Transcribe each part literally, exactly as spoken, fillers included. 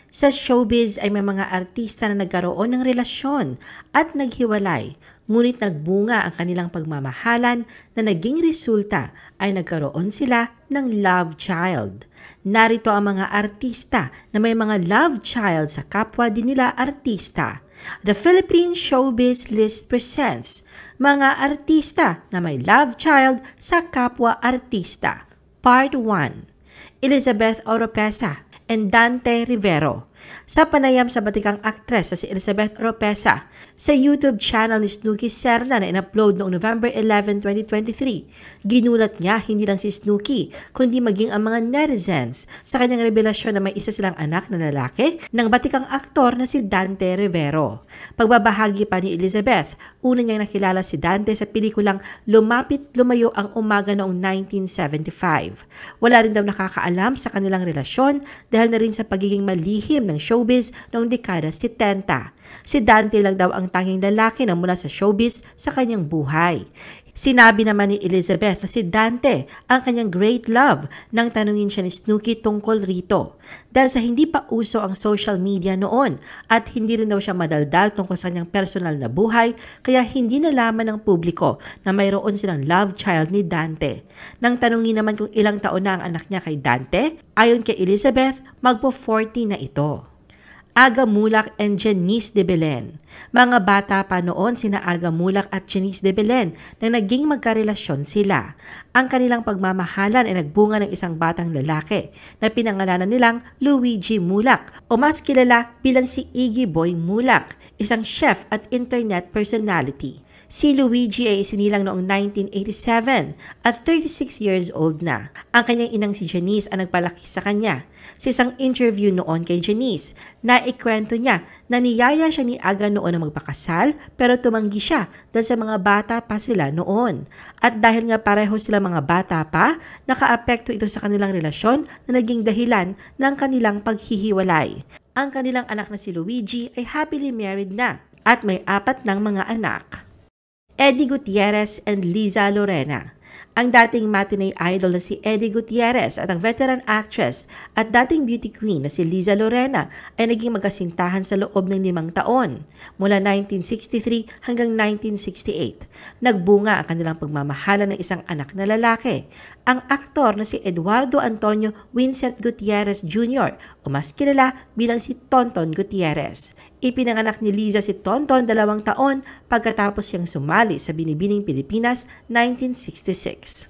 Sa showbiz ay may mga artista na nagkaroon ng relasyon at naghiwalay, ngunit nagbunga ang kanilang pagmamahalan na naging resulta ay nagkaroon sila ng love child. Narito ang mga artista na may mga love child sa kapwa din nila artista. The Philippine Showbiz List presents mga artista na may love child sa kapwa artista. Part one. Elizabeth Oropesa and Dante Rivero. Sa panayam sa batikang aktres na si Elizabeth Oropesa sa YouTube channel ni Snooki Serna na in-upload noong November eleventh, twenty twenty-three, ginulat niya hindi lang si Snooki kundi maging ang mga netizens sa kanyang revelasyon na may isa silang anak na lalaki ng batikang aktor na si Dante Rivero. Pagbabahagi pa ni Elizabeth, una niyang nakilala si Dante sa pelikulang Lumapit Lumayo ang Umaga noong nineteen seventy-five. Wala rin daw nakakaalam sa kanilang relasyon dahil na rin sa pagiging malihim ng showbiz noong dekada setenta. Si Dante lang daw ang tanging lalaki na mula sa showbiz sa kanyang buhay. Sinabi naman ni Elizabeth na si Dante ang kanyang great love nang tanungin siya ni Snooki tungkol rito. Dahil sa hindi pa uso ang social media noon at hindi rin daw siya madaldal tungkol sa kanyang personal na buhay, kaya hindi nalaman ng publiko na mayroon silang love child ni Dante. Nang tanungin naman kung ilang taon na ang anak niya kay Dante, ayon kay Elizabeth, magpo forty na ito. Aga Mulak and Janice de Belen. Mga bata pa noon sina Aga Mulak at Janice de Belen na naging magkarelasyon sila. Ang kanilang pagmamahalan ay nagbunga ng isang batang lalaki na pinangalanan nilang Luigi Mulak o mas kilala bilang si Iggy Boy Mulak, isang chef at internet personality. Si Luigi ay isinilang noong nineteen eighty-seven at thirty-six years old na. Ang kanyang inang si Janice ang nagpalaki sa kanya. Sa isang interview noon kay Janice, naikwento niya na niyaya siya ni Aga noon na magpakasal pero tumanggi siya dahil sa mga bata pa sila noon. At dahil nga pareho sila mga bata pa, nakaapekto ito sa kanilang relasyon na naging dahilan ng kanilang paghihiwalay. Ang kanilang anak na si Luigi ay happily married na at may apat ng mga anak. Eddie Gutierrez and Liza Lorena. Ang dating matinee idol na si Eddie Gutierrez at ang veteran actress at dating beauty queen na si Liza Lorena ay naging magkasintahan sa loob ng limang taon, mula nineteen sixty-three hanggang nineteen sixty-eight. Nagbunga ang kanilang pagmamahalan ng isang anak na lalaki, ang aktor na si Eduardo Antonio Vincent Gutierrez Junior o mas kilala bilang si Tonton Gutierrez. Ipinanganak ni Liza si Tonton dalawang taon pagkatapos siyang sumali sa Binibining Pilipinas nineteen sixty-six.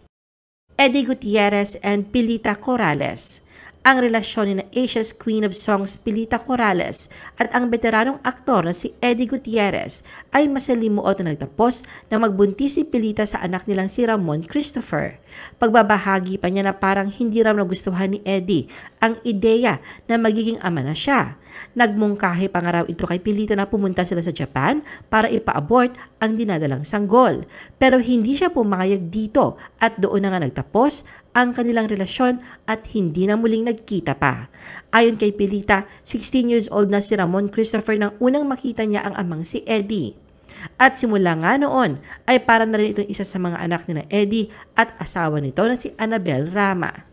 Eddie Gutierrez and Pilita Corrales. Ang relasyon ni na Asia's Queen of Songs Pilita Corrales at ang veteranong aktor na si Eddie Gutierrez ay masalimuot na nagtapos na magbuntis si Pilita sa anak nilang si Ramon Christopher. Pagbabahagi pa niya na parang hindi raw nagustuhan ni Eddie ang ideya na magiging ama na siya. Nagmungkahi pa nga raw ito kay Pilita na pumunta sila sa Japan para ipa-abort ang dinadalang sanggol. Pero hindi siya pumayag dito at doon na nga nagtapos ang kanilang relasyon at hindi na muling nagkita pa. Ayon kay Pilita, sixteen years old na si Ramon Christopher nang unang makita niya ang amang si Eddie. At simula nga noon ay para na rin itong isa sa mga anak ni na Eddie at asawa nito na si Annabel Rama.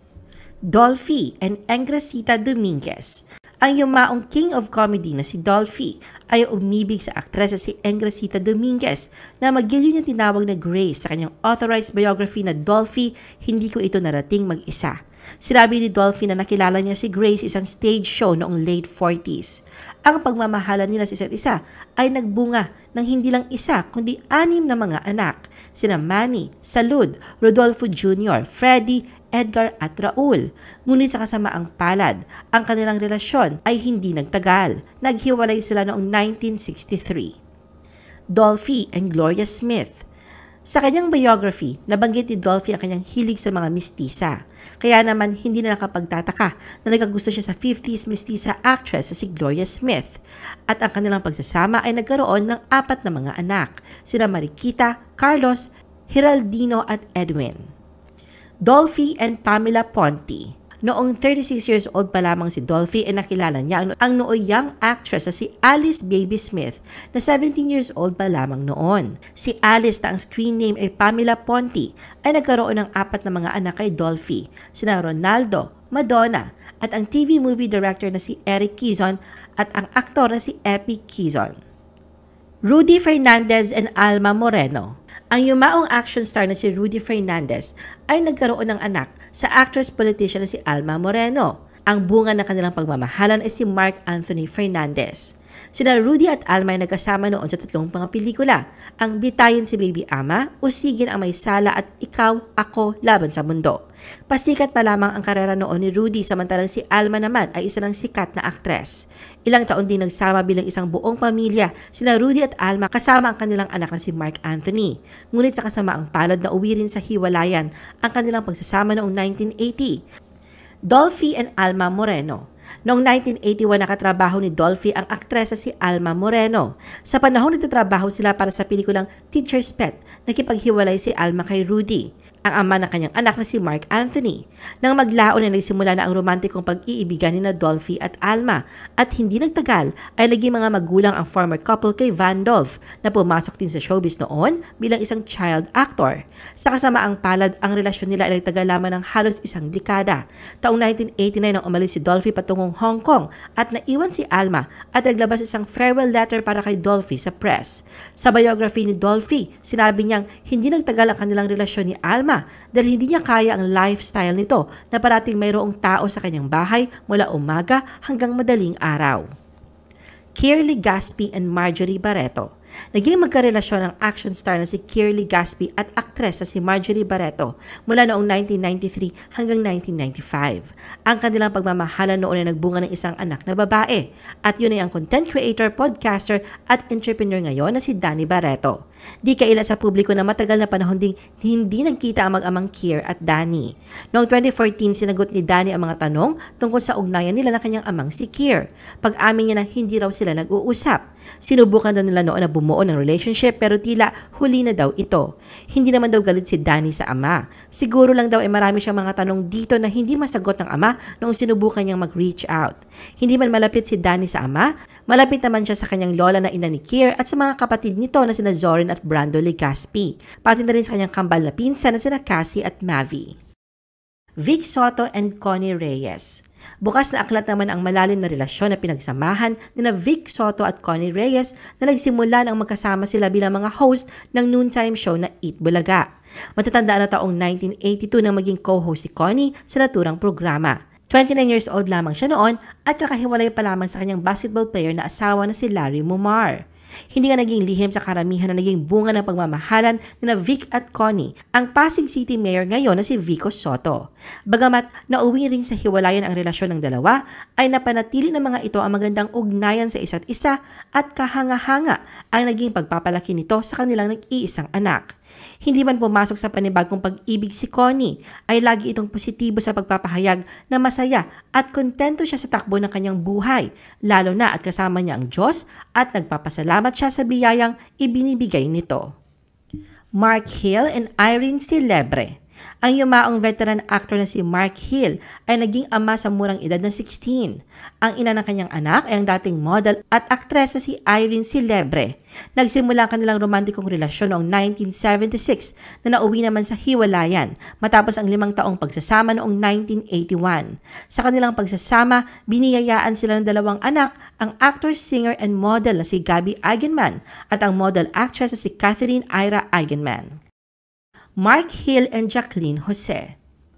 Dolphy and Engresita Dominguez. Ang yumaong king of comedy na si Dolphy ay umibig sa aktres na si Engresita Dominguez na magiliw niyang tinawag na Grace sa kanyang authorized biography na Dolphy, hindi ko ito narating mag-isa. Sinabi ni Dolphy na nakilala niya si Grace isang stage show noong late forties. Ang pagmamahalan nila sa isa't isa ay nagbunga ng hindi lang isa kundi anim na mga anak, sina Manny, Salud, Rodolfo Junior, Freddy, Edgar at Raul. Ngunit sa kasamaang palad, ang kanilang relasyon ay hindi nagtagal. Naghiwalay sila noong nineteen sixty-three. Dolphy and Gloria Smith. Sa kanyang biography, nabanggit ni Dolphy ang kanyang hilig sa mga mistisa. Kaya naman hindi na nakapagtataka na nagkagusto siya sa fifties mistisa actress na si Gloria Smith. At ang kanilang pagsasama ay nagkaroon ng apat na mga anak, sina Mariquita, Carlos, Hiraldino at Edwin. Dolphy and Pamela Ponti. Noong thirty-six years old pa lamang si Dolphy ay nakilala niya ang, ang nooy young actress na si Alice Baby Smith na seventeen years old pa lamang noon. Si Alice na ang screen name ay Pamela Ponti ay nagkaroon ng apat na mga anak kay Dolphy, sina Ronaldo, Madonna, at ang T V movie director na si Eric Quezon at ang aktor na si Epi Quezon. Rudy Fernandez and Alma Moreno. Ang yumaong action star na si Rudy Fernandez ay nagkaroon ng anak sa actress-politician na si Alma Moreno. Ang bunga ng kanilang pagmamahalan ay si Mark Anthony Fernandez. Sina Rudy at Alma ay nagkasama noon sa tatlong mga pelikula, ang Bitayin si Baby Ama, Usigin ang May Sala at Ikaw, Ako, Laban sa Mundo. Pasikat pa lamang ang karera noon ni Rudy samantalang si Alma naman ay isa ng sikat na aktres. Ilang taon din nagsama bilang isang buong pamilya sina Rudy at Alma kasama ang kanilang anak na si Mark Anthony. Ngunit sa kasamaang palad na uwi rin sa hiwalayan ang kanilang pagsasama noong nineteen eighty. Dolphy and Alma Moreno. Noong nineteen eighty-one nakatrabaho ni Dolphy ang aktresa si Alma Moreno. Sa panahon nagtatrabaho sila para sa pelikulang Teacher's Pet, nakipaghiwalay si Alma kay Rudy, ang ama ng kanyang anak na si Mark Anthony. Nang maglaon ay nagsimula na ang romantikong pag-iibigan ni na Dolphy at Alma at hindi nagtagal ay naging mga magulang ang former couple kay Van Dolph na pumasok din sa showbiz noon bilang isang child actor. Sa kasamaang palad, ang relasyon nila ay nagtagal lamang ng halos isang dekada. Taong nineteen eighty-nine nang umalis si Dolphy patungong Hong Kong at naiwan si Alma at naglabas isang farewell letter para kay Dolphy sa press. Sa biography ni Dolphy, sinabi niyang hindi nagtagal ang kanilang relasyon ni Alma dahil hindi niya kaya ang lifestyle nito na parating mayroong tao sa kanyang bahay mula umaga hanggang madaling araw. Kirly Gaspi and Marjorie Barreto. Naging magkarelasyon ang action star na si Kirly Gaspi at aktres na si Marjorie Barreto mula noong nineteen ninety-three hanggang nineteen ninety-five. Ang kanilang pagmamahalan noon ay nagbunga ng isang anak na babae at yun ay ang content creator, podcaster at entrepreneur ngayon na si Danny Barreto. Di kaila sa publiko na matagal na panahon ding hindi nagkita ang mag-amang Kier at Danny. Noong twenty fourteen, sinagot ni Danny ang mga tanong tungkol sa ugnayan nila ng kanyang amang si Kier. Pag-amin niya na hindi raw sila nag-uusap. Sinubukan daw nila noon na bumuo ng relationship pero tila huli na daw ito. Hindi naman daw galit si Danny sa ama. Siguro lang daw ay marami siyang mga tanong dito na hindi masagot ng ama noong sinubukan niyang mag-reach out. Hindi man malapit si Danny sa ama, malapit naman siya sa kanyang lola na ina ni Kier at sa mga kapatid nito na sina Zorin at Brando Legaspi, pati na rin sa kanyang kambal na pinsan na sina Cassie at Mavi. Vic Soto and Connie Reyes. Bukas na aklat naman ang malalim na relasyon na pinagsamahan ni na Vic Soto at Connie Reyes na nagsimula nang magkasama sila bilang mga host ng noontime show na Eat Bulaga. Matatandaan na taong nineteen eighty-two nang maging co-host si Connie sa naturang programa. twenty-nine years old lamang siya noon at kakahiwalay pa lamang sa kanyang basketball player na asawa na si Larry Mumar. Hindi nga naging lihim sa karamihan na naging bunga ng pagmamahalan ni na Vic at Connie, ang Pasig City Mayor ngayon na si Vico Soto. Bagamat nauwi rin sa hiwalayan ang relasyon ng dalawa, ay napanatili ng mga ito ang magandang ugnayan sa isa't isa at kahanga-hanga ang naging pagpapalaki nito sa kanilang nag-iisang anak. Hindi man pumasok sa panibagong pag-ibig si Connie, ay lagi itong positibo sa pagpapahayag na masaya at kontento siya sa takbo ng kanyang buhay, lalo na at kasama niya ang Diyos at nagpapasalamat siya sa biyayang ibinibigay nito. Mark Hill and Irene Celebre. Ang yumaong veteran actor na si Mark Hill ay naging ama sa murang edad na sixteen. Ang ina ng kanyang anak ay ang dating model at aktres na si Irene Celebre. Nagsimula ang kanilang romantikong relasyon noong nineteen seventy-six na nauwi naman sa hiwalayan matapos ang limang taong pagsasama noong nineteen eighty-one. Sa kanilang pagsasama, biniyayaan sila ng dalawang anak, ang actor, singer, and model na si Gabby Eigenman at ang model actress na si Catherine Ira Eigenman. Mark Hill and Jacqueline Jose.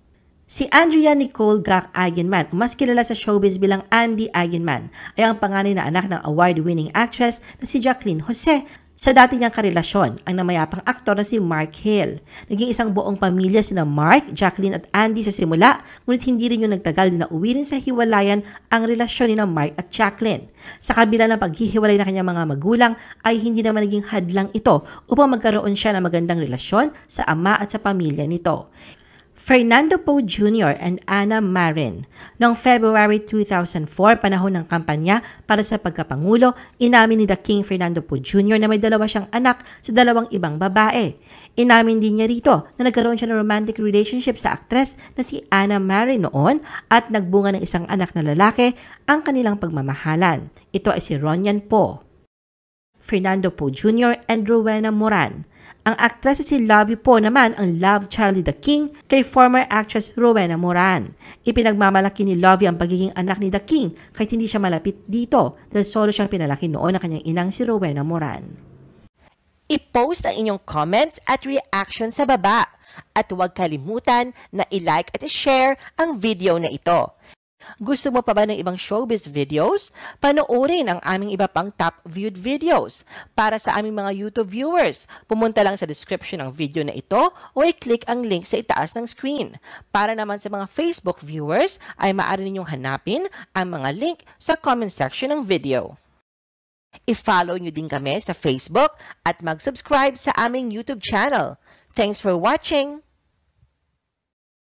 Si Andrea Nicole Gak Eigenman, mas kilala sa showbiz bilang Andy Eigenman, ay ang panganay na anak ng award-winning actress na si Jacqueline Jose sa dati niyang karelasyon, ang namayapang aktor na si Mark Hill. Naging isang buong pamilya sina Mark, Jacqueline at Andy sa simula, ngunit hindi rin yung nagtagal din na uwi rin sa hiwalayan ang relasyon ni na Mark at Jacqueline. Sa kabila ng paghihiwalay ng kanyang mga magulang, ay hindi naman naging hadlang ito upang magkaroon siya ng magandang relasyon sa ama at sa pamilya nito. Fernando Poe Junior and Anna Marin. Noong February two thousand four, panahon ng kampanya para sa pagkapangulo, inamin ni The King Fernando Poe Junior na may dalawa siyang anak sa dalawang ibang babae. Inamin din niya rito na nagkaroon siya ng romantic relationship sa aktres na si Anna Marin noon at nagbunga ng isang anak na lalaki ang kanilang pagmamahalan. Ito ay si Ronyan Poe. Fernando Poe Junior and Rowena Moran. Ang aktres si Lovie po naman ang love child ni The King kay former actress Rowena Moran. Ipinagmamalaki ni Lovie ang pagiging anak ni The King kahit hindi siya malapit dito dahil solo siyang pinalaki noon ng kanyang inang si Rowena Moran. I-post ang inyong comments at reaction sa baba at huwag kalimutan na i-like at i-share ang video na ito. Gusto mo pa ba ng ibang showbiz videos? Panoorin ang aming iba pang top viewed videos. Para sa aming mga YouTube viewers, pumunta lang sa description ng video na ito o i-click ang link sa itaas ng screen. Para naman sa mga Facebook viewers, ay maaari ninyong hanapin ang mga link sa comment section ng video. I-follow nyo din kami sa Facebook at mag-subscribe sa aming YouTube channel. Thanks for watching!